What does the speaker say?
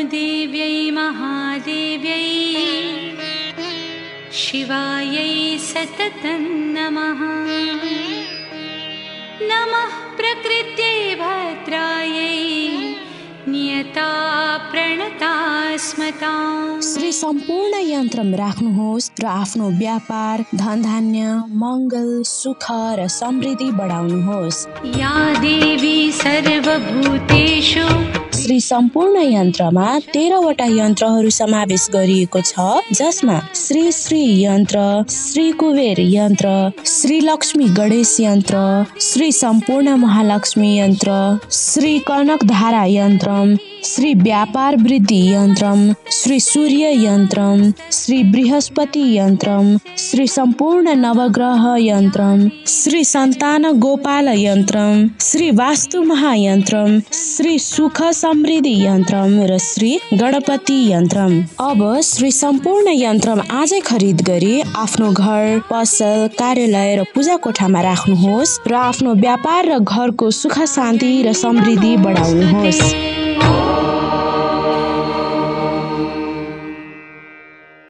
देव्यै महादेव्यै शिवायै सततं नमः। नमः प्रकृत्यै भद्रायै नियता प्रणता स्मताम्। श्री सम्पूर्ण यन्त्रम राख्नुहोस् र आफ्नो व्यापार, धनधान्य, मङ्गल, सुख र समृद्धि बढाउनुहोस्। या देवी सर्वभूतेषु। श्री सम्पूर्ण यन्त्रमा 13 वटा यन्त्रहरू समावेश गरिएको छ, जसमा श्री श्री यन्त्र, श्री कुबेर यन्त्र, श्री लक्ष्मी गणेश यन्त्र, श्री सम्पूर्ण महालक्ष्मी यन्त्र, श्री कनकधारा यन्त्रम, श्री व्यापार वृद्धि यन्त्रम, श्री सूर्य यन्त्रम, श्री बृहस्पति यन्त्रम, श्री सम्पूर्ण नवग्रह यन्त्रम, श्री सन्तान गोपाल यन्त्रम, श्री वास्तु महायन्त्रम, श्री सुख समृद्धि यन्त्रम र श्री गणपति यन्त्रम। अब श्री सम्पूर्ण यन्त्रम आजै खरिद गरी आफ्नो घर, पसल, कार्यालय र पूजा कोठामा राख्नुहोस् र आफ्नो व्यापार र घरको सुख शान्ति र समृद्धि बढाउनुहोस्।